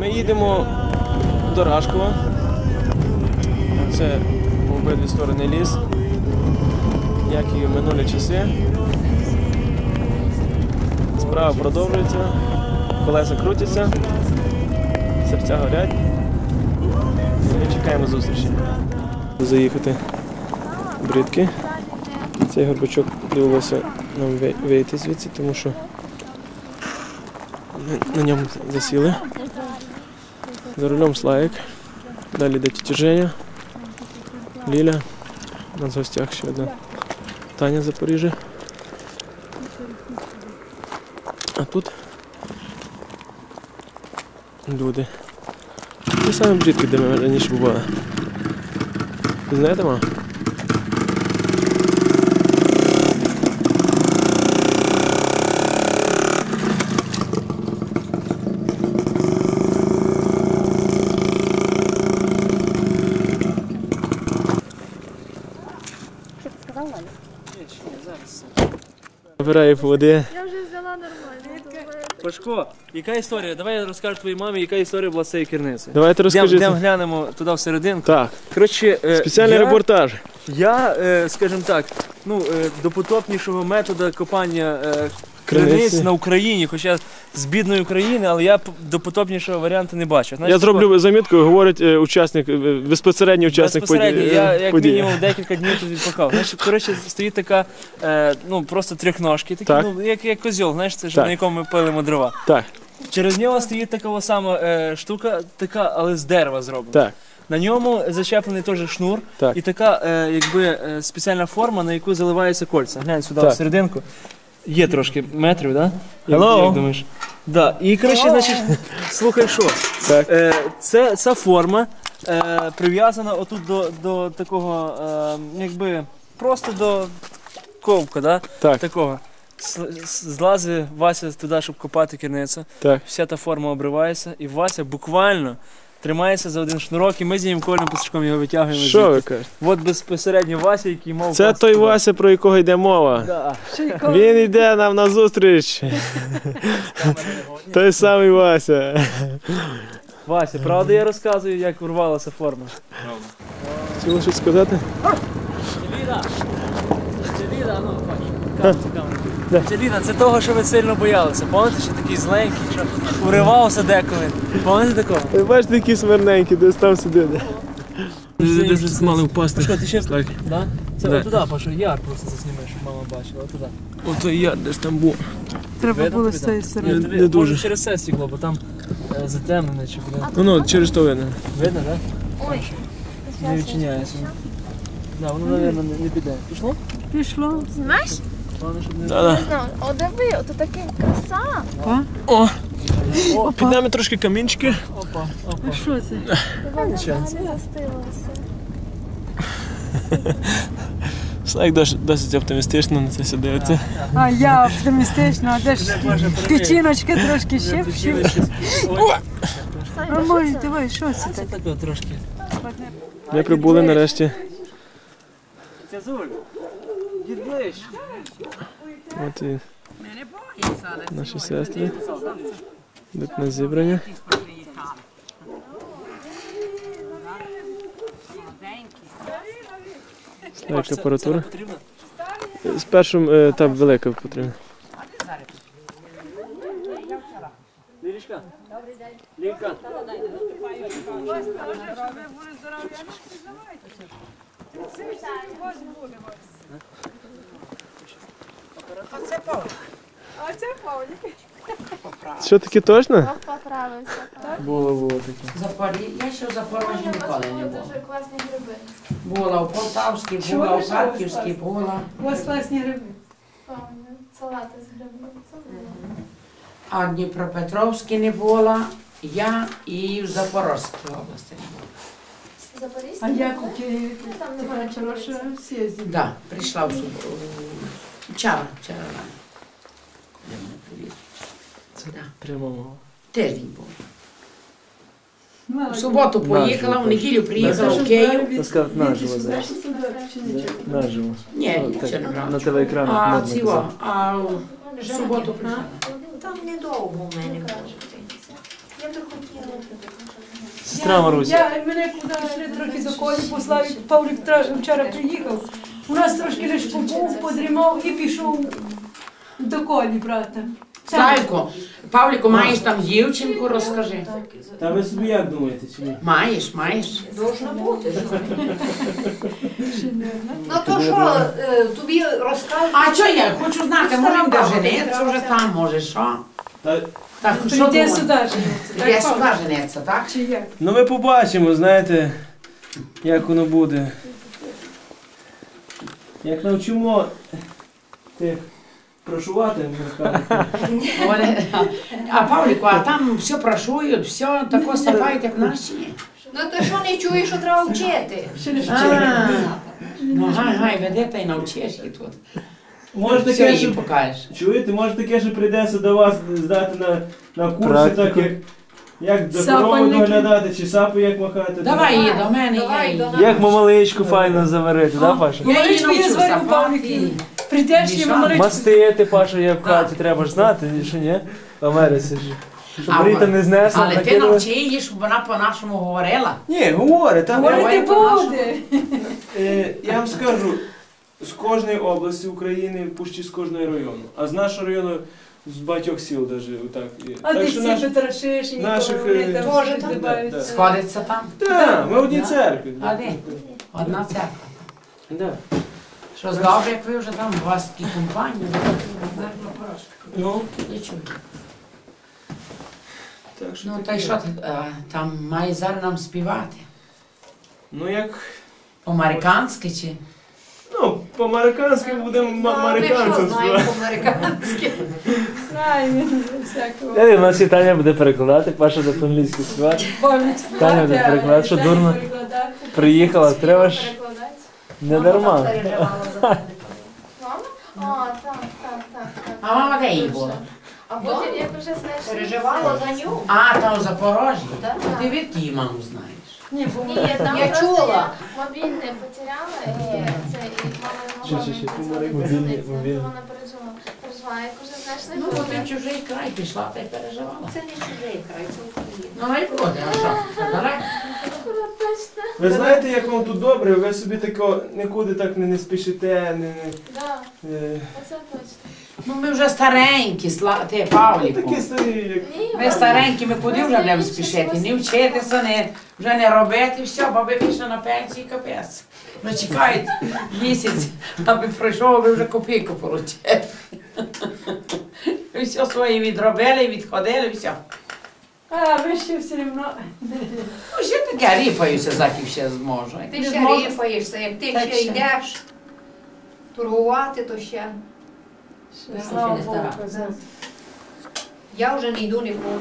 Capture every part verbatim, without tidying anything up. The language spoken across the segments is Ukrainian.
Ми їдемо до Рашкова. Це в обидві сторони ліс, як і в минулі часи. Справа продовжується, колеса крутяться, серця горять. Ми чекаємо зустрічі. Заїхати брідки. Цей горбачок довелося нам вийти звідси, тому що ми на ньому засіли. За рулем Славік. Далі йде тітя Женя, Ліля. У нас в гостях ще одна Таня з Запоріжжя. А тут люди. Ті самі брідки, де ми раніше бували. Ви знаєте, ма? Набираю води. Я вже взяла нормально. Пашко, яка історія? Давай я розкажу твоїй мамі, яка історія була з цією керницею. Давайте розкажіть. Йдемо глянемо туди всерединку. Так, Коротше, е, спеціальний я, репортаж. Я, е, скажімо так, ну, е, допотопнішого методу копання е, криниць Криниці. на Україні, хоча з бідної України, але я п- допотопнішого варіанту не бачу. Знаєш, Я зроблю замітку, говорить е, учасник, е, безпосередній учасник безпосередньо, події. я як події. мінімум декілька днів тут відпакав. Знаєш, коротше, стоїть така, е, ну, просто трьохножки, такі, Так. ну, як, як козьол, знаєш, це ж Так. на якому ми пилимо дрова. Так, Через нього стоїть така сама е, штука, така, але з дерева зроблена. так, На ньому зачеплений теж шнур Так. і така е, якби, е, спеціальна форма, на яку заливаються кольця. Глянь сюди, Так. всерединку. Є трошки метрів, так? Да? Як, Hello. як думаєш? Да. І, коротше, значить, слухай, що? так. Е, це, ця форма е, прив'язана отут до, до такого, е, якби, просто до ковка, да? Так. Такого. С- с- Злазить Вася туди, щоб копати керницю. Так. Вся та форма обривається, і Вася буквально тримається за один шнурок, і ми з ним Колем Пасачком його витягуємо. Що ви звідти. кажете? От безпосередньо Вася, який мав... Це класти той туди. Вася, про якого йде мова. Да. Він йде нам на зустріч. Той самий Вася. Вася, правда я розказую, як урвалася форма? Хотіли щось сказати? Челіна! Челіна, ну, камеру, камеру. Челіна, це того, що ви сильно боялися. Пам'ятаєте, що такий зленький, що уривався деколи? Пам'ятаєте такого? Ви бачите, які смирненькі, десь там сидить. Десь мали впасти. Що, ти ще... Так. Да? Це Да. отуди, Паша, яр просто засніми, щоб мама бачила, отуди. Ото я десь там був. Треба Видно було тобі з цієї там? сторони. Ні, тобі, не дуже. може, через це стекло, бо там е, затемнене чи буде. Ну, ну, через то видно. Видно, так? Ой, Не відчиняється. Да, воно, мабуть, не, не піде. Пішло? пішло. Знаєш? Головне, щоб не... Да-да. Не знаю. О, диви, ото така краса. О, О, під нами трошки камінчики. опа, опа. А що це? Вона нічого. взагалі застилася. Слайк досить, досить оптимістично на це все дивиться. А я оптимістична, а де ж печіночка трошки ще вщив. Ой, А мой, давай, що це це таке? таке трошки. Ми прибули нарешті. Тязуль, дід ближче. От і наші сестри. Йдуть на зібрання. Слайк апаратура. Потрібно? Спершу е, та велика потрібна. Лілічка? Лілька? Що таке точно? Бог поправився. Було, було таке. Запорі... Я ще в Запорожжі ніколи не Дуже була. класні гриби. Була в Полтавській, була в Харківській, була. У вас класні гриби. Пам'ятаю. Салати з грибами. Це було. А в Дніпропетровській не була. Я і в Запорозькій області не була. Запорізьке? А як у Києві? Ну, там не Ти бачила, що бачила. всі з'їздили. Да, прийшла в суб... вчора, вчора рано. Коли мене привіз. Да. Прямо мова. Тиждень був. Мала В суботу поїхала, в неділю приїхала в Київ. Та сказати, наживо зараз. Наживо. Ні, О, нічого так, не на брала. телеекранах А можна цього, казати. а в суботу прийшла. Там недовго в мене було. Я так Сестра Маруся. Я мене куди йшли трохи до колі послав, і Павлік тра- вчора приїхав. У нас трошки лише побув, подрімав і пішов до колі, брата. Славіку, Павліку, маєш там дівчинку, розкажи. Та ви собі як думаєте, чи ні? Маєш, маєш. Должно бути. Ну то що, е, тобі розкажуть? А що я хочу знати, може він де женеться вже там, може що? Та, Так, що Прийде думаєш? сюди жениться. Прийде Так, сюди Павлік? женеться, так? Чи як? ну ми побачимо, знаєте, як воно буде. Як навчимо тих прошувати, ми кажемо. Вони- А Павліку, а там все прошують, все тако сапають, як наші. Ну то що не чуєш, що треба вчити? А, ну гай, гай, веде та й навчиш її тут. Може Все таке, їй що, покажеш. чуєте, може таке, що прийдеться до вас здати на, на курси, Практику. так як, як за Сапальники. коровою доглядати, чи сапу як махати. Давай її до мене, я Давай її. до нас. Як мамаличку файно заварити, да, Паша? Я її Маличку я навчу зварю, сапати. Павлік. Прийдеш і Мішала. маличку. Мастити, Паша, як в хаті, треба ж знати, що ні? В Америці ж. Щоб А, Ріта не знесла, Але ти накинула. навчи її, щоб вона по-нашому говорила. Ні, говорить, там Говорити Давай по-нашому. буде. Е, я вам скажу, з кожної області України, пущі з кожного району. А з нашого району з багатьох сіл навіть отак. є. А Так ти що всі наш- Петрашиш і наших, ніколи е, там Тоже щось там? добавить. Да, да. Сходиться там. Так, ми в одній Да. церкві. А де? Одна церква. Да. Що здобре, як ви вже там, у вас такі компанії. Ну, Я чую. так що Ну, таке. та й що ти, е, там має зараз нам співати? Ну як, По-американськи чи? ну, по-американськи будемо Ну, ма- ми що американцям знаємо співати. по-американськи? Знаю, всякого. Я у нас і Таня буде перекладати, Паша буде по-англійськи співати. Павлік Таня буде співати, а перекладати, що Таня дурно? перекладати. Приїхала, треба ж Перекладати. не Мама дарма. так переживала за тебе. Мама? А, так, так, так, так. А мама де її була? А потім, як вже знайшли... Переживала за нього. А, там в Запорожжі. Так. Ти від її маму знаєш? Ні, бо Ні, я там Я просто чула. я мобільне потеряла, і це, і мама не Чи- могла чи- мені чи, подзвонити, мобільне- дзвонити, то мобільне. вона переживала. Переживала, як вже знайшли, Ну, то бо вже... ти чужий край пішла та й переживала. Це не чужий край, це Україна. Ну, не буде, а що? Далеко? Точно. Ви знаєте, як вам тут добре, ви собі тако нікуди так не, не спішите, не, не, Да, е, оце точно. Ну, ми вже старенькі, сла- ти, Павліку. такі старі, як... Ні, Ми старенькі, ми куди вже будемо спішити? Не вчитися, не, вже не робити, все, баби вийшли на пенсії, капець. Вже чекають місяць, аби пройшов, аби вже копійку отримали. І все своє відробили, відходили, все. А, ви ще все рівно. Ну, ще таке ріпаюся, заки ще зможу. Ти Не ще зможу. рифаєшся, як ти Так ще ще. йдеш торгувати, то ще. Я Слава вже не Богу. стара. Я вже не йду нікуди.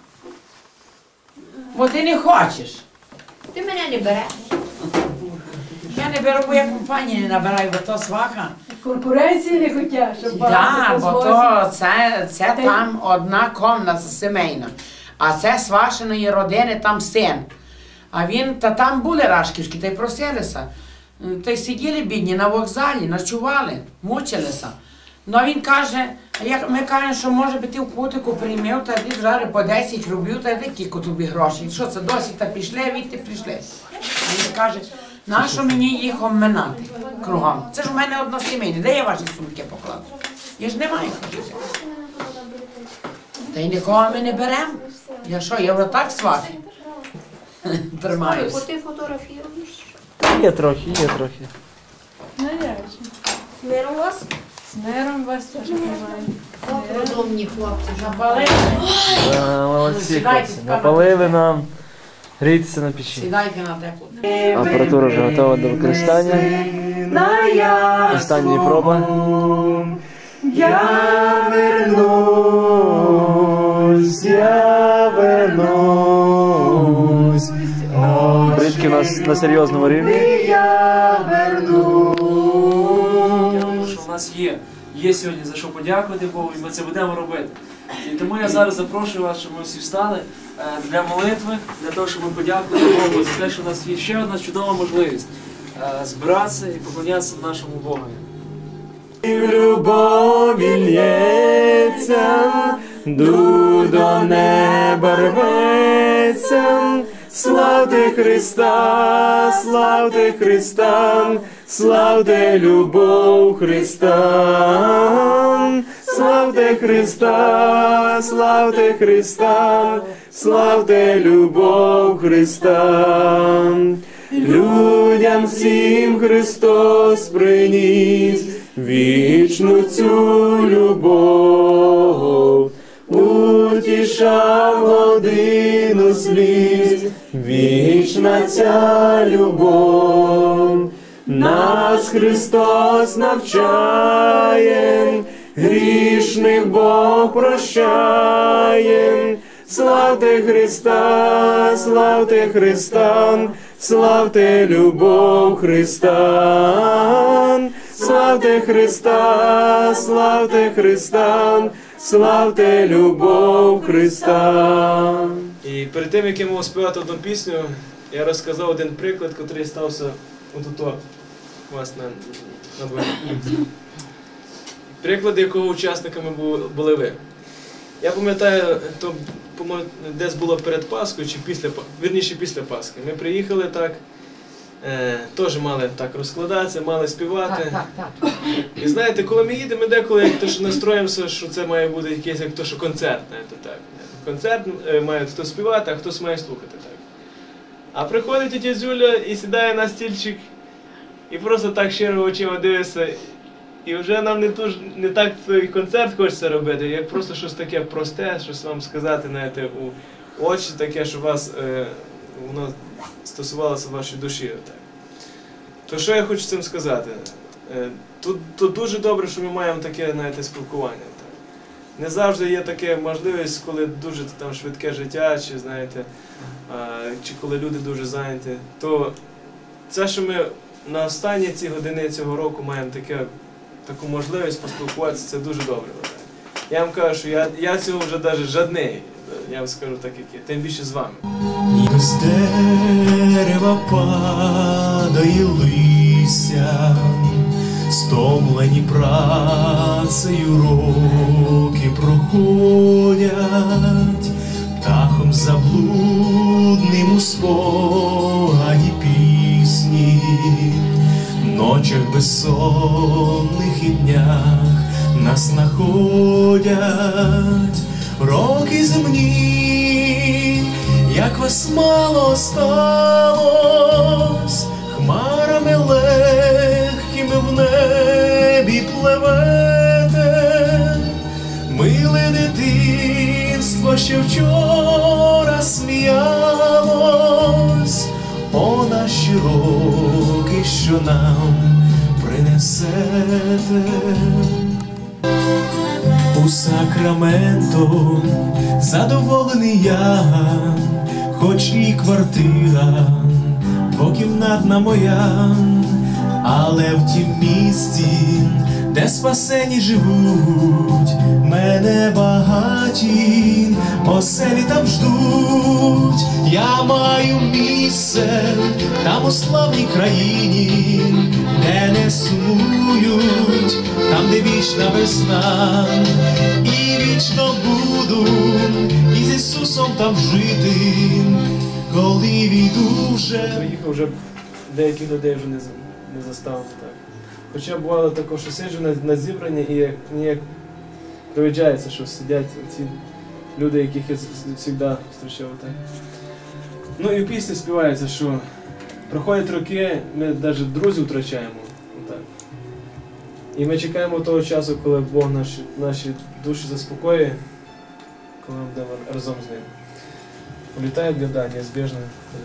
Бо ти не хочеш. Ти мене не береш. Я не беру, бо я компанії не набираю, бо то сваха. Конкуренції не хотять, щоб Так, багато бо позвозити. то це, це там одна комната сімейна. А це з вашої родини там син. А він, та там були рашківські, та й просилися. Та й сиділи бідні на вокзалі, ночували, мучилися. Ну а він каже, а як ми кажемо, що може би ти в кутику приймів, та ти зараз по десять рублів, та ти кілько тобі грошей. Що це досі та пішли, відти прийшли. А він каже, нащо мені їх обминати кругом? Це ж у мене односімейне, де я ваші сумки покладу? Я ж не маю ходити. Та й нікого ми не беремо. Я що, я вже так свахи Бо тримаюсь. ти фотографіруєш. Є трохи, є трохи. Ну, як же. Мир у вас? З миром вас теж тримаю. От розумні хлопці. Напалили. А, молодці, Сідайте, хлопці. камера. Напалили нам. Грійтеся на печі. Сідайте на теплу. Апаратура вже готова до використання. Останні проба. Я вернусь, я вернусь. Бридки у нас на серйозному рівні. Що в нас є. Є сьогодні за що подякувати Богу, і ми це будемо робити. І тому я зараз запрошую вас, щоб ми всі встали е, для молитви, для того, щоб ми подякували Богу за те, що у нас є ще одна чудова можливість е, збиратися і поклонятися нашому Богові. В любові лється дух до неба рветься. Славте Христа, славте Христа, славте любов Христа. Славте Христа, славте Христа, славте любов Христа. Людям всім Христос приніс вічну цю любов, утішав годину сліз, вічна ця любов. Нас Христос навчає, грішних Бог прощає. Славте Христа, славте Христа, славте любов Христа. Славте Христа, славте Христа, славте любов Христа. І перед тим, як я мав співати одну пісню, я розказав один приклад, який стався отут у вас на, на дворі. Приклад, якого учасниками були ви. Я пам'ятаю, то десь було перед Пасхою, чи після, вірніше після Пасхи. Ми приїхали так, е, теж мали так розкладатися, мали співати. Так, так, так. І знаєте, коли ми їдемо, ми деколи як то, що настроїмося, що це має бути якийсь як то, що концерт. Знаєте, так. Концерт е, має хтось співати, а хтось має слухати. Так. А приходить тітя Зюля і сідає на стільчик, і просто так щиро очима дивиться. І вже нам не, туж, не так той концерт хочеться робити, як просто щось таке просте, щось вам сказати, знаєте, у очі таке, що вас, е, воно стосувалося вашої душі. Так. То що я хочу цим сказати? Е, тут, тут дуже добре, що ми маємо таке, знаєте, спілкування. Так. Не завжди є така можливість, коли дуже там швидке життя, чи, знаєте, е, чи коли люди дуже зайняті. То це, що ми на останні ці години цього року маємо таке, таку можливість поспілкуватися, це дуже добре. Я вам кажу, що я, я цього вже навіть жадний, я вам скажу так, як є, тим більше з вами. Ніби з дерева падає листя, стомлені працею роки проходять, птахом заблудним у спогаді пісні. Ночах безсонних і днях нас находять роки земні, як вас мало сталось, хмарами легкими в небі пливете. Миле дитинство, що вчора сміялось, о наші роки, що нам принесете. У Сакраменто задоволений я, хоч і квартира двокімнатна моя, але в тім місті, де спасені живуть, мене багаті оселі там ждуть. Я маю місце там у славній країні, де не сумують, там де вічна весна, і вічно буду із Ісусом там жити, коли війду вже. Приїхав вже, деяких людей вже не, не застав. Так. Хоча бувало також, що сиджу на, на зібранні і як, ніяк привиджається, що сидять ці люди, яких я завжди зустрічав. Так. Ну і в пісні співається, що проходять роки, ми навіть друзів втрачаємо. Так. І ми чекаємо того часу, коли Бог наші, наші душі заспокоює, коли ми будемо разом з ним. Улетает года, неизбежно.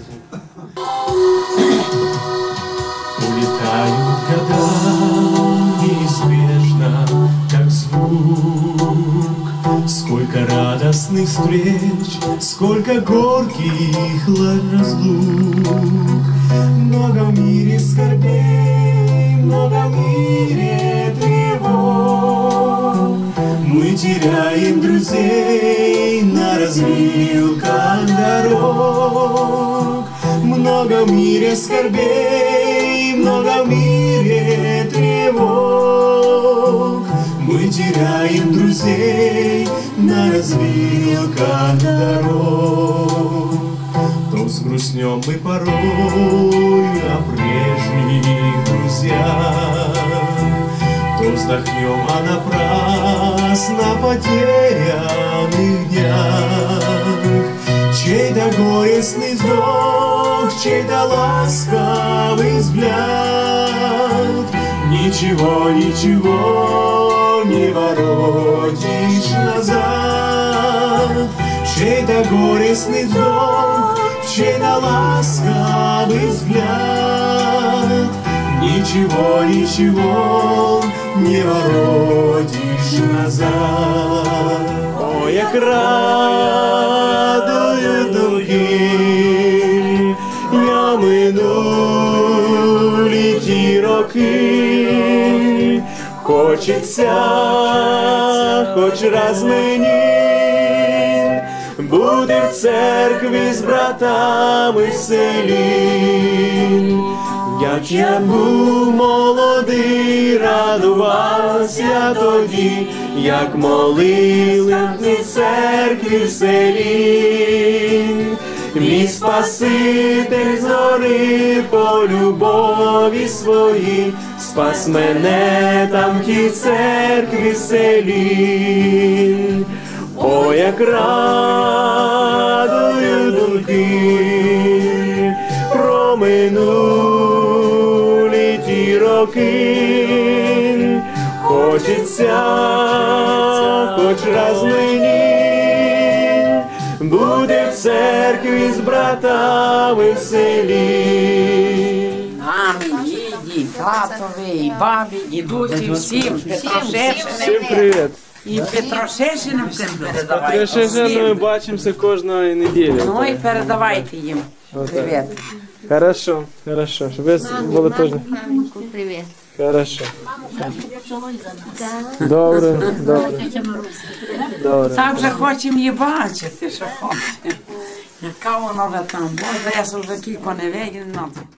Улетают года, неизбежно, как звук. Сколько радостных встреч, сколько горьких разлук. Много в мире скорбей, много в мире тревог. Мы теряем друзей на развилках дорог. Много в мире скорбей, много в мире тревог. Мы Мы теряем друзей на развилках дорог. То взгрустнем мы порой о прежних друзьях, то вздохнем о напрасно потерянных днях. Чей-то горестный вздох, чей-то ласковый взгляд. Ничего, ничего не воротишь назад. Чей-то горестный вздох, чей-то ласковый взгляд. Ничего, ничего не воротишь назад. Ой, як радують думки, я минулі ті роки. Хочеться хоч раз мені бути в церкві з братами в селі. Як я був молодий, радувався тоді, як молили в церкві в селі. Мій Спаситель згори по любові своїй спас мене там в тій церкві в селі. О, як радую думки про минулі ті роки. Хочеться хоч раз мені буде в церкві з братами в селі. Мамі, діді, татові, бабі, дідусі, всім, Петрошешиним. Всім привіт! І Петрошешиним всім передавайте. Петрошешин, ми бачимося кожної неділі. Ну і передавайте їм привіт. Хорошо, хорошо. Щоб ви були теж. Привіт. Хорошо. Добре, добре. Добре. Так вже хочемо її бачити, що хочемо. Яка вона вже там, бо я вже кілько не видів.